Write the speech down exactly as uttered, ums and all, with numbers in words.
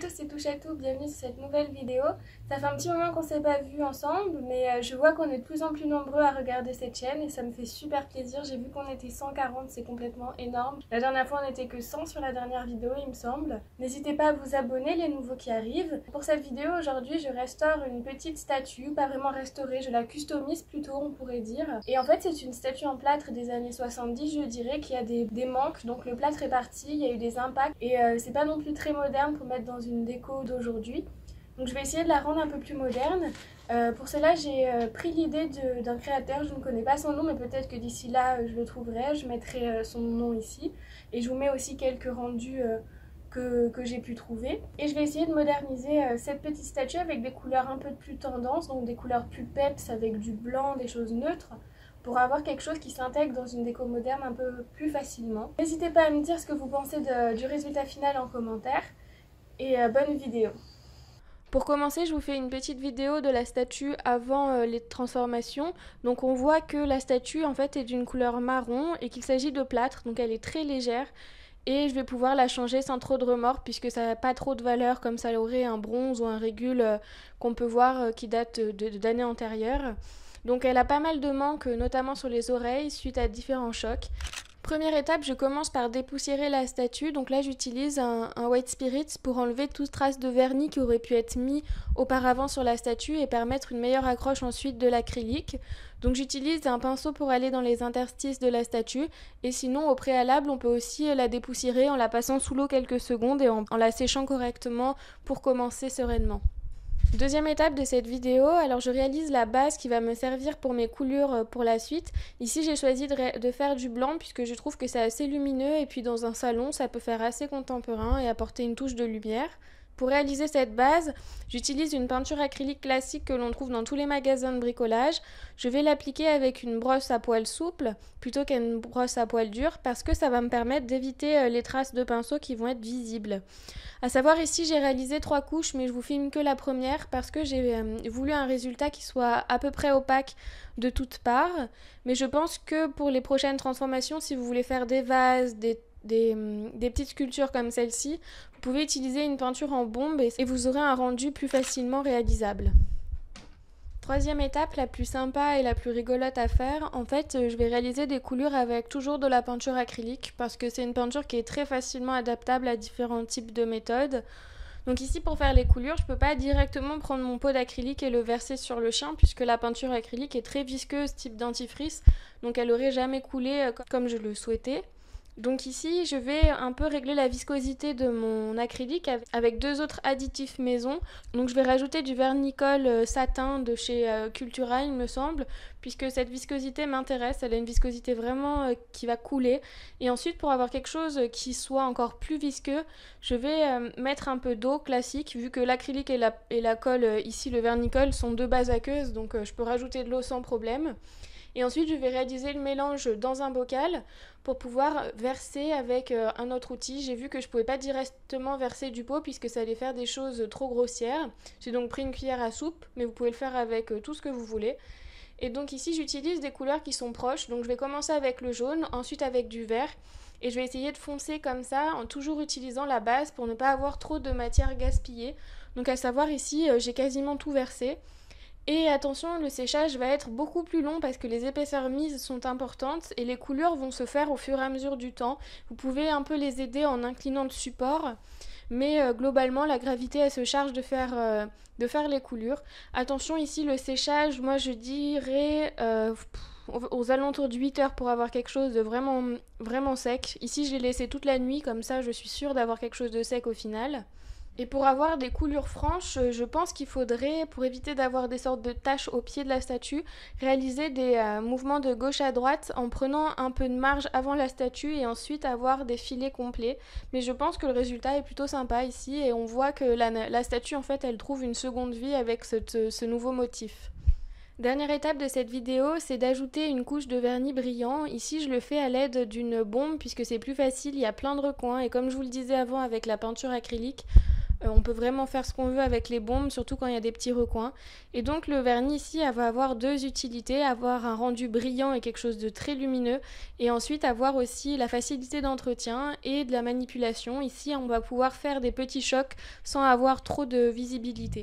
c'est Touche à tout, bienvenue sur cette nouvelle vidéo. Ça fait un petit moment qu'on s'est pas vu ensemble, mais je vois qu'on est de plus en plus nombreux à regarder cette chaîne et ça me fait super plaisir. J'ai vu qu'on était cent quarante, c'est complètement énorme. La dernière fois on n'était que cent sur la dernière vidéo il me semble. N'hésitez pas à vous abonner, les nouveaux qui arrivent. Pour cette vidéo aujourd'hui je restaure une petite statue, pas vraiment restaurée, je la customise plutôt on pourrait dire. Et en fait c'est une statue en plâtre des années soixante-dix je dirais, qui a des, des manques, donc le plâtre est parti, il y a eu des impacts et euh, c'est pas non plus très moderne pour mettre dans une déco d'aujourd'hui. Donc je vais essayer de la rendre un peu plus moderne. Euh, pour cela j'ai euh, pris l'idée d'un créateur, je ne connais pas son nom mais peut-être que d'ici là euh, je le trouverai, je mettrai euh, son nom ici. Et je vous mets aussi quelques rendus euh, que, que j'ai pu trouver. Et je vais essayer de moderniser euh, cette petite statue avec des couleurs un peu plus tendance, donc des couleurs plus peps avec du blanc, des choses neutres, pour avoir quelque chose qui s'intègre dans une déco moderne un peu plus facilement. N'hésitez pas à me dire ce que vous pensez de, du résultat final en commentaire. Et euh, bonne vidéo. Pour commencer, je vous fais une petite vidéo de la statue avant euh, les transformations. Donc on voit que la statue en fait est d'une couleur marron et qu'il s'agit de plâtre, donc elle est très légère. Et je vais pouvoir la changer sans trop de remords puisque ça n'a pas trop de valeur comme ça aurait un bronze ou un régule euh, qu'on peut voir euh, qui date d'années antérieures. Donc elle a pas mal de manques, notamment sur les oreilles, suite à différents chocs. Première étape, je commence par dépoussiérer la statue. Donc là, j'utilise un, un White Spirits pour enlever toute trace de vernis qui aurait pu être mis auparavant sur la statue et permettre une meilleure accroche ensuite de l'acrylique. Donc j'utilise un pinceau pour aller dans les interstices de la statue. Et sinon, au préalable, on peut aussi la dépoussiérer en la passant sous l'eau quelques secondes et en, en la séchant correctement pour commencer sereinement. Deuxième étape de cette vidéo, alors je réalise la base qui va me servir pour mes coulures pour la suite. Ici j'ai choisi de, de faire du blanc puisque je trouve que c'est assez lumineux et puis dans un salon ça peut faire assez contemporain et apporter une touche de lumière. Pour réaliser cette base, j'utilise une peinture acrylique classique que l'on trouve dans tous les magasins de bricolage. Je vais l'appliquer avec une brosse à poils souple plutôt qu'une brosse à poils dure parce que ça va me permettre d'éviter les traces de pinceau qui vont être visibles. À savoir ici j'ai réalisé trois couches mais je vous filme que la première parce que j'ai euh, voulu un résultat qui soit à peu près opaque de toutes parts. Mais je pense que pour les prochaines transformations, si vous voulez faire des vases, des Des, des petites sculptures comme celle-ci, vous pouvez utiliser une peinture en bombe et, et vous aurez un rendu plus facilement réalisable. Troisième étape, la plus sympa et la plus rigolote à faire, en fait je vais réaliser des coulures avec toujours de la peinture acrylique parce que c'est une peinture qui est très facilement adaptable à différents types de méthodes. Donc ici pour faire les coulures, je ne peux pas directement prendre mon pot d'acrylique et le verser sur le chien puisque la peinture acrylique est très visqueuse type dentifrice, donc elle n'aurait jamais coulé comme je le souhaitais. Donc ici, je vais un peu régler la viscosité de mon acrylique avec deux autres additifs maison. Donc je vais rajouter du vernicole satin de chez Cultura, il me semble, puisque cette viscosité m'intéresse. Elle a une viscosité vraiment qui va couler. Et ensuite, pour avoir quelque chose qui soit encore plus visqueux, je vais mettre un peu d'eau classique, vu que l'acrylique et la, et la colle, ici le vernicole, sont deux bases aqueuses, donc je peux rajouter de l'eau sans problème. Et ensuite, je vais réaliser le mélange dans un bocal pour pouvoir verser avec euh, un autre outil. J'ai vu que je ne pouvais pas directement verser du pot puisque ça allait faire des choses trop grossières. J'ai donc pris une cuillère à soupe, mais vous pouvez le faire avec euh, tout ce que vous voulez. Et donc ici, j'utilise des couleurs qui sont proches. Donc je vais commencer avec le jaune, ensuite avec du vert. Et je vais essayer de foncer comme ça en toujours utilisant la base pour ne pas avoir trop de matière gaspillée. Donc à savoir ici, euh, j'ai quasiment tout versé. Et attention, le séchage va être beaucoup plus long parce que les épaisseurs mises sont importantes et les coulures vont se faire au fur et à mesure du temps. Vous pouvez un peu les aider en inclinant le support, mais euh, globalement la gravité elle se charge de faire, euh, de faire les coulures. Attention ici le séchage, moi je dirais euh, aux alentours de huit heures pour avoir quelque chose de vraiment, vraiment sec. Ici je l'ai laissé toute la nuit, comme ça je suis sûre d'avoir quelque chose de sec au final. Et pour avoir des coulures franches, je pense qu'il faudrait, pour éviter d'avoir des sortes de taches au pied de la statue, réaliser des euh, mouvements de gauche à droite en prenant un peu de marge avant la statue et ensuite avoir des filets complets. Mais je pense que le résultat est plutôt sympa ici et on voit que la, la statue en fait elle trouve une seconde vie avec ce, ce nouveau motif. Dernière étape de cette vidéo, c'est d'ajouter une couche de vernis brillant. Ici, je le fais à l'aide d'une bombe puisque c'est plus facile, il y a plein de recoins et comme je vous le disais avant avec la peinture acrylique, Euh, on peut vraiment faire ce qu'on veut avec les bombes, surtout quand il y a des petits recoins. Et donc le vernis ici elle va avoir deux utilités, avoir un rendu brillant et quelque chose de très lumineux, et ensuite avoir aussi la facilité d'entretien et de la manipulation. Ici on va pouvoir faire des petits chocs sans avoir trop de visibilité.